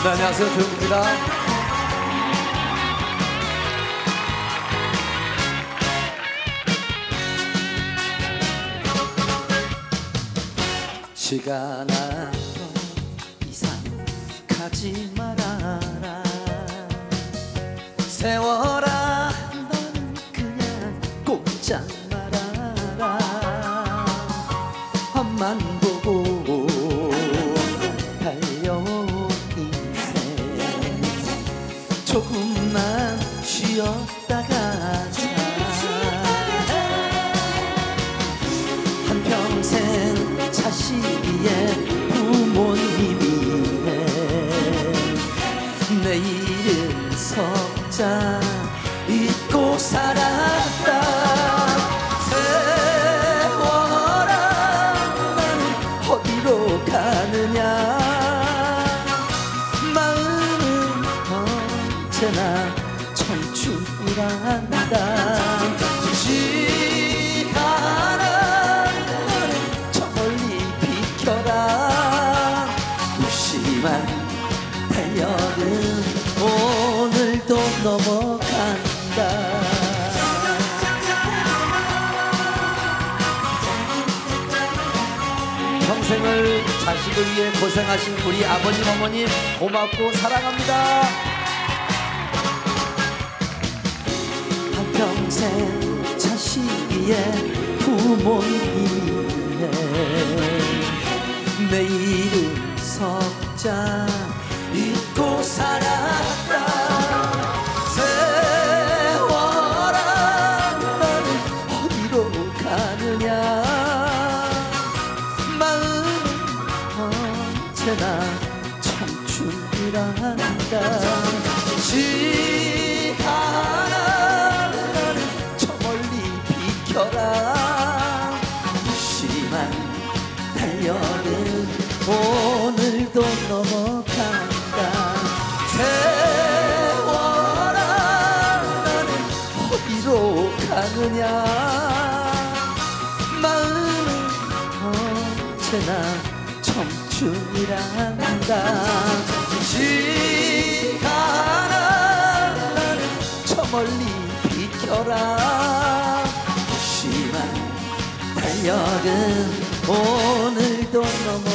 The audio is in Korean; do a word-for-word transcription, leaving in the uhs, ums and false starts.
네, 안녕하세요. 조용입니다. 시간아 너 이상 가지 말아라. 세월아 너는 그냥 꼼짝 말아라. 앞만 보고 달려온 인생 조금만 쉬었다 가자. 한평생 자식이의 부모님이네. 내일은 석자 잊고 살았다. 세월아 나는 어디로 가느냐. 마음은 언제나 청춘이란다. 시간아 너는 저 멀리 비켜라. 무심한 달력은 오늘도 넘어간다. 평생을 자식을 위해 고생하신 우리 아버님 어머님 고맙고 사랑합니다. 한평생 자식이의 부모님이네. 내일은 석자 잊고 살았다. 세월아 너는 어디로 가느냐. 마음은 언제나 청춘이란다. 시간아 너는 저 멀리 비켜라. 무심한 달력은 오늘도 넘어간다. 세월아 나는 어디로 가느냐. 마음은 언제나 청춘이란다. 시간아 나는 저 멀리 비켜라. 무심한 달력은 오늘도 넘어